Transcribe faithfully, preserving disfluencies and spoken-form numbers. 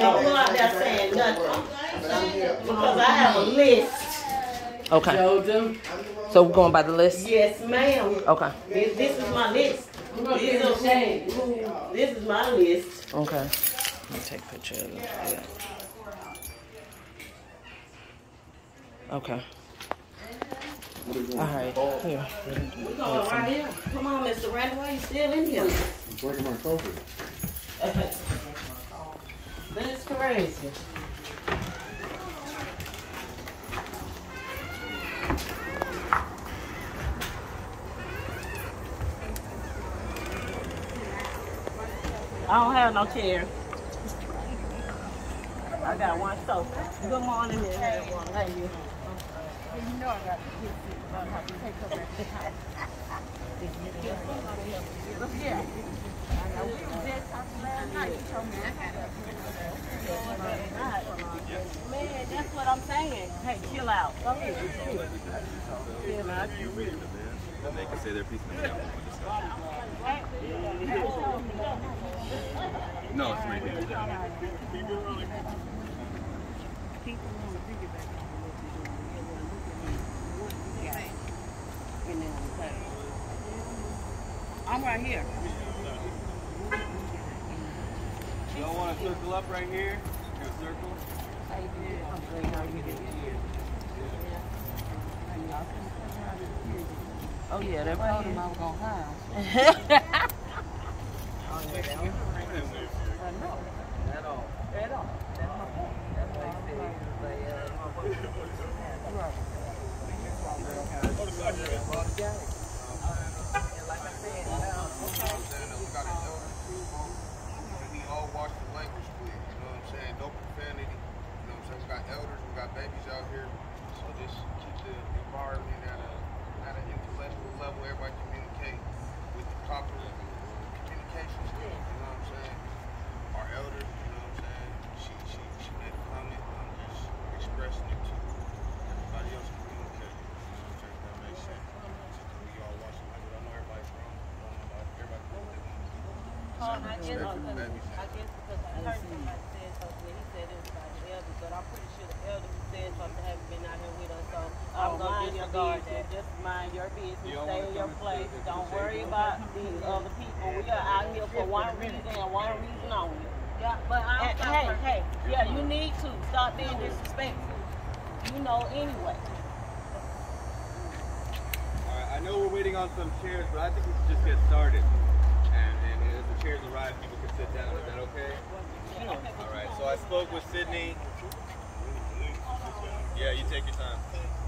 don't go out there saying nothing. Because I have a list. Okay. So we're going by the list? Yes, ma'am. Okay. This, this is my list. This is, this is my list. Okay. Let me take a picture of it. Yeah. Okay. All right. Here. We're going right here. Come on, Mister Randy. Why are you still in here? I'm drinking my coffee. That's crazy. I don't have no chair. I got one sofa. Good morning, everyone. How you? You know I got to get to learn how to take over at the house. Look here. I know we were there talking last night. You told me I had Man, that's what I'm saying. Hey, chill out. Go ahead. Chill out. Then they can say their piece and then we have one discussion. No, it's right here. people want to piggyback on what you're doing. Yeah. And then I'm saying, I'm right here. Y'all want to circle up right here? Go circle. How you doing? I'm great. How you doing? Oh yeah, that I told him I was going to hire. I know. At all. At all. That's my point. That's why I said it was like, uh, like I said, We all watch the language clear, you know what I'm saying? No profanity, you know what I'm saying? We got elders, we got babies out here, so just keep the environment at a at an intellectual level, everybody communicate with the proper communication skills, you know what I'm saying? Our elders, you know what I'm saying? She she she made a comment, I'm just expressing it to everybody else communicate. You know what I'm saying? That makes sense. We all watch the language. I know everybody's wrong. Everybody knows they want to do. I guess because, I guess because I heard somebody said something, he said it was about the elders, but I'm pretty sure the elders who said something haven't been out here with us, so I'm oh, going to mind your disregard business. that. Just mind your business. You don't Stay wanna in your come and place. say that Don't you worry say about these other people. We are out here for one reason and one reason only. Yeah, but I And, don't hey, hey, yeah, you need to stop being disrespectful. You know, anyway. Alright, I know we're waiting on some chairs, but I think we should just get started. And, and as the chairs arrive, people can sit down. Is that okay? Alright, so I spoke with Sydney. Yeah, you take your time.